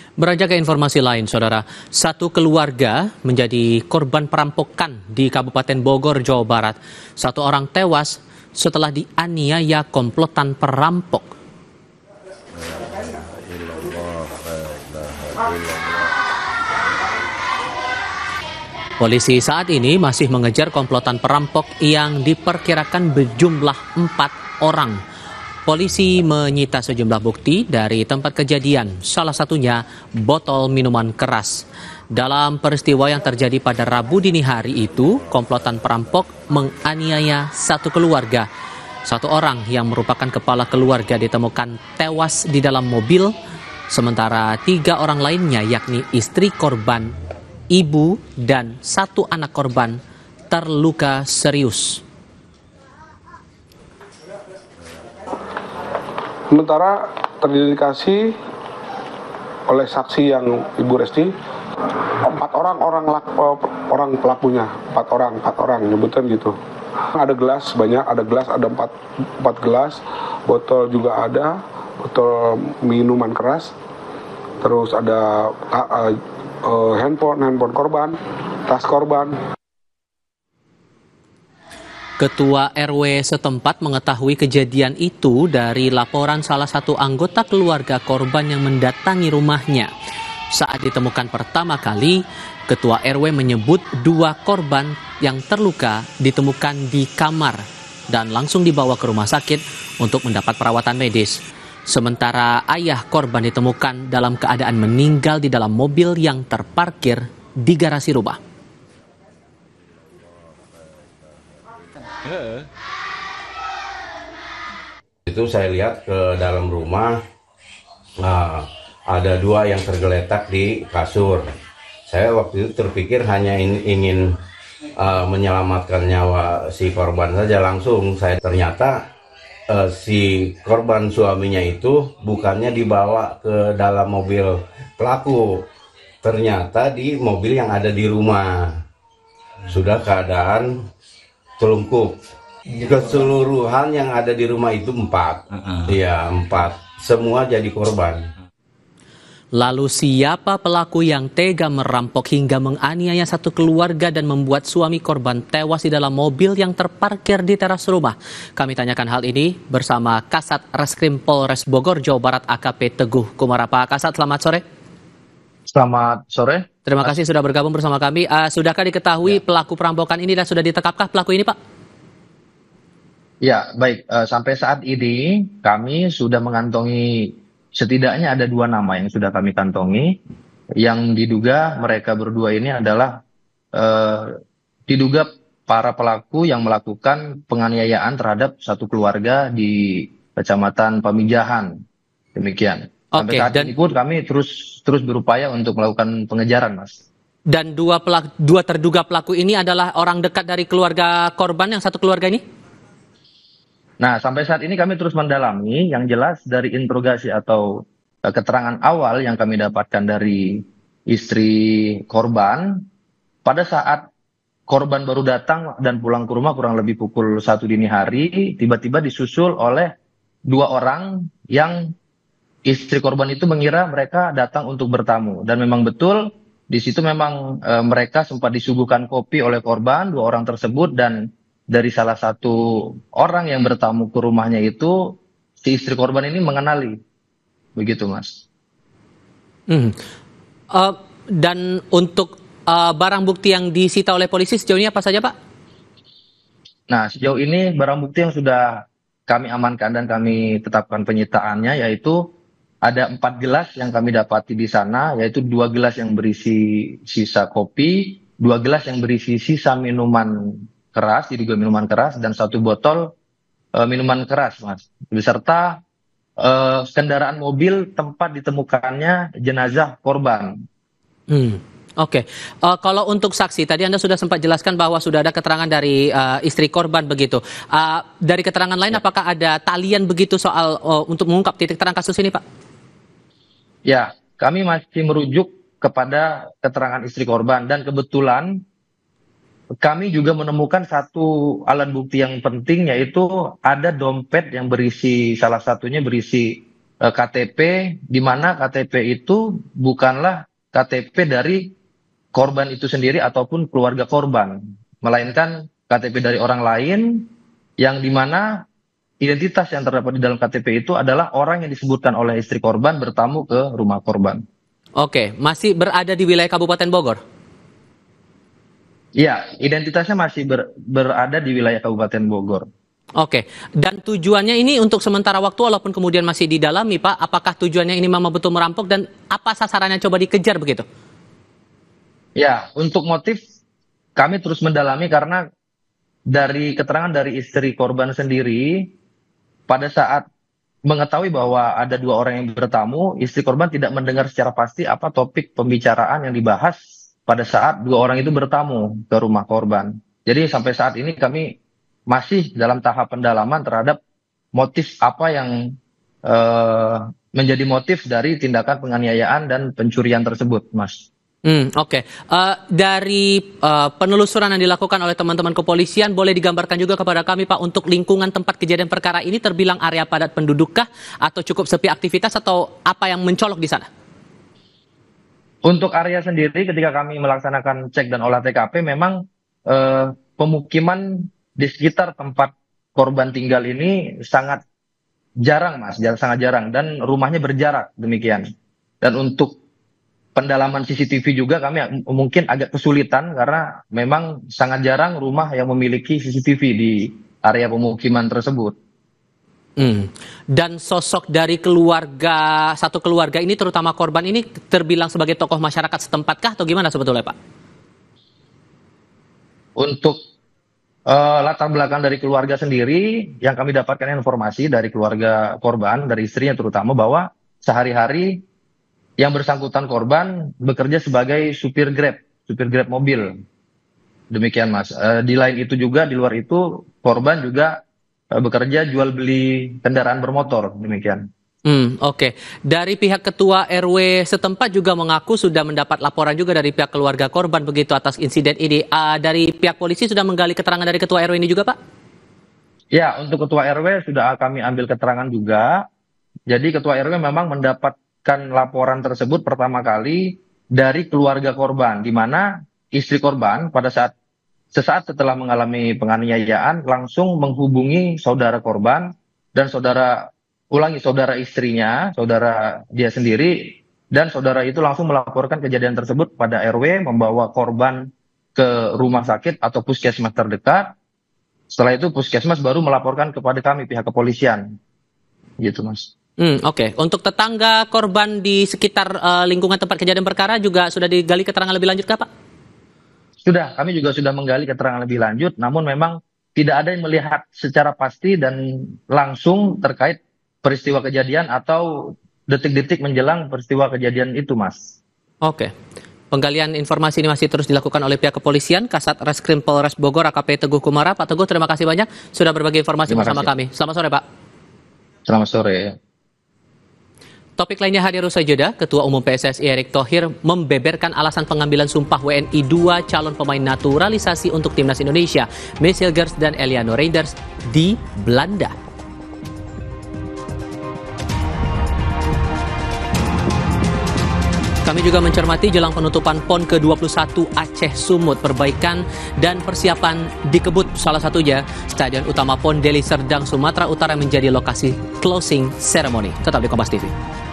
Beranjak ke informasi lain, Saudara. Satu keluarga menjadi korban perampokan di Kabupaten Bogor, Jawa Barat. Satu orang tewas setelah dianiaya komplotan perampok. Polisi saat ini masih mengejar komplotan perampok yang diperkirakan berjumlah 4 orang. Polisi menyita sejumlah bukti dari tempat kejadian, salah satunya botol minuman keras. Dalam peristiwa yang terjadi pada Rabu dini hari itu, komplotan perampok menganiaya satu keluarga. Satu orang yang merupakan kepala keluarga ditemukan tewas di dalam mobil, sementara 3 orang lainnya yakni istri korban, ibu, dan 1 anak korban terluka serius. Sementara teridentifikasi oleh saksi yang Ibu Resti, 4 orang pelakunya, 4 orang nyebutan gitu. Ada gelas banyak, ada 4 gelas, botol juga ada, botol minuman keras, terus ada handphone korban, tas korban. Ketua RW setempat mengetahui kejadian itu dari laporan salah satu anggota keluarga korban yang mendatangi rumahnya. Saat ditemukan pertama kali, Ketua RW menyebut 2 korban yang terluka ditemukan di kamar dan langsung dibawa ke rumah sakit untuk mendapat perawatan medis. Sementara ayah korban ditemukan dalam keadaan meninggal di dalam mobil yang terparkir di garasi rumah. Itu saya lihat ke dalam rumah, ada 2 yang tergeletak di kasur. Saya waktu itu terpikir hanya ingin menyelamatkan nyawa si korban saja, langsung ternyata si korban suaminya itu bukannya dibawa ke dalam mobil pelaku, ternyata di mobil yang ada di rumah. Sudah keadaan telungkup. Keseluruhan yang ada di rumah itu 4. Iya, 4. Semua jadi korban. Lalu siapa pelaku yang tega merampok hingga menganiaya satu keluarga dan membuat suami korban tewas di dalam mobil yang terparkir di teras rumah? Kami tanyakan hal ini bersama Kasat Reskrim Polres Bogor, Jawa Barat AKP Teguh Kumara. Pak Kasat, selamat sore. Selamat sore. Terima kasih sudah bergabung bersama kami. Sudahkah diketahui pelaku perampokan ini dan sudah ditangkapkah pelaku ini, Pak? Ya, baik. Sampai saat ini kami sudah mengantongi setidaknya ada 2 nama yang sudah kami kantongi, yang diduga mereka berdua ini adalah diduga para pelaku yang melakukan penganiayaan terhadap satu keluarga di Kecamatan Pamijahan. Demikian. Sampai saat ini pun kami terus berupaya untuk melakukan pengejaran, Mas. Dan 2 terduga pelaku ini adalah orang dekat dari keluarga korban, yang satu keluarga ini? Nah, sampai saat ini kami terus mendalami. Yang jelas dari interogasi atau keterangan awal yang kami dapatkan dari istri korban, pada saat korban baru datang dan pulang ke rumah kurang lebih pukul 1 dini hari, tiba-tiba disusul oleh 2 orang yang istri korban itu mengira mereka datang untuk bertamu. Dan memang betul, di situ memang mereka sempat disuguhkan kopi oleh korban, 2 orang tersebut, dan dari salah satu orang yang bertamu ke rumahnya itu, si istri korban ini mengenali. Begitu, Mas. Dan untuk barang bukti yang disita oleh polisi sejauh ini apa saja, Pak? Nah, sejauh ini barang bukti yang sudah kami amankan dan kami tetapkan penyitaannya, yaitu ada 4 gelas yang kami dapati di sana, yaitu 2 gelas yang berisi sisa kopi, 2 gelas yang berisi sisa minuman keras, diduga minuman keras, dan 1 botol minuman keras, Mas. Beserta kendaraan mobil tempat ditemukannya jenazah korban. Oke. Kalau untuk saksi, tadi Anda sudah sempat jelaskan bahwa sudah ada keterangan dari istri korban begitu. Dari keterangan lain, apakah ada talian begitu soal untuk mengungkap titik terang kasus ini, Pak? Ya, kami masih merujuk kepada keterangan istri korban, dan kebetulan kami juga menemukan satu alat bukti yang penting, yaitu ada dompet yang berisi, salah satunya berisi KTP, di mana KTP itu bukanlah KTP dari korban itu sendiri ataupun keluarga korban, melainkan KTP dari orang lain yang di mana identitas yang terdapat di dalam KTP itu adalah orang yang disebutkan oleh istri korban bertamu ke rumah korban. Oke, masih berada di wilayah Kabupaten Bogor? Iya, identitasnya masih berada di wilayah Kabupaten Bogor. Oke, dan tujuannya ini untuk sementara waktu walaupun kemudian masih didalami, Pak, apakah tujuannya ini memang betul merampok dan apa sasarannya coba dikejar begitu? Ya, untuk motif kami terus mendalami karena dari keterangan dari istri korban sendiri, pada saat mengetahui bahwa ada 2 orang yang bertamu, istri korban tidak mendengar secara pasti apa topik pembicaraan yang dibahas pada saat 2 orang itu bertamu ke rumah korban. Jadi sampai saat ini kami masih dalam tahap pendalaman terhadap motif apa yang menjadi motif dari tindakan penganiayaan dan pencurian tersebut, Mas. Oke. Dari penelusuran yang dilakukan oleh teman-teman kepolisian, boleh digambarkan juga kepada kami, Pak, untuk lingkungan tempat kejadian perkara ini terbilang area padat pendudukkah atau cukup sepi aktivitas atau apa yang mencolok di sana? Untuk area sendiri ketika kami melaksanakan cek dan olah TKP memang pemukiman di sekitar tempat korban tinggal ini sangat jarang, Mas, sangat jarang, dan rumahnya berjarak demikian. Dan untuk pendalaman CCTV juga kami mungkin agak kesulitan karena memang sangat jarang rumah yang memiliki CCTV di area pemukiman tersebut. Dan sosok dari satu keluarga ini, terutama korban ini, terbilang sebagai tokoh masyarakat setempatkah atau gimana sebetulnya, Pak? Untuk latar belakang dari keluarga sendiri, yang kami dapatkan informasi dari keluarga korban, dari istrinya terutama, bahwa sehari-hari yang bersangkutan korban bekerja sebagai supir Grab mobil. Demikian, Mas. Di lain itu juga, di luar itu, korban juga bekerja jual beli kendaraan bermotor, demikian. Oke. Dari pihak ketua RW setempat juga mengaku sudah mendapat laporan juga dari pihak keluarga korban begitu atas insiden ini. Dari pihak polisi sudah menggali keterangan dari ketua RW ini juga, Pak? Ya, untuk ketua RW sudah kami ambil keterangan juga. Jadi ketua RW memang mendapatkan laporan tersebut pertama kali dari keluarga korban, di mana istri korban sesaat setelah mengalami penganiayaan langsung menghubungi saudara korban dan saudara istrinya, saudara dia sendiri, dan saudara itu langsung melaporkan kejadian tersebut pada RW, membawa korban ke rumah sakit atau puskesmas terdekat. Setelah itu puskesmas baru melaporkan kepada kami pihak kepolisian, gitu, Mas. Oke. Untuk tetangga korban di sekitar lingkungan tempat kejadian perkara juga sudah digali keterangan lebih lanjut, Pak? Sudah, kami juga sudah menggali keterangan lebih lanjut, namun memang tidak ada yang melihat secara pasti dan langsung terkait peristiwa kejadian atau detik-detik menjelang peristiwa kejadian itu, Mas. Oke. Penggalian informasi ini masih terus dilakukan oleh pihak kepolisian, Kasat Reskrim Polres Bogor AKP Teguh Kumara. Pak Teguh, terima kasih banyak sudah berbagi informasi bersama kami. Selamat sore, Pak. Selamat sore. Topik lainnya hadir usai jeda, Ketua Umum PSSI Erick Thohir membeberkan alasan pengambilan sumpah WNI 2 calon pemain naturalisasi untuk Timnas Indonesia, Miss Hilgers dan Eliano Reinders di Belanda. Kami juga mencermati jelang penutupan PON ke-21 Aceh Sumut, perbaikan dan persiapan dikebut, salah satunya Stadion Utama PON Deli Serdang, Sumatera Utara menjadi lokasi closing ceremony. Tetap di Kompas TV.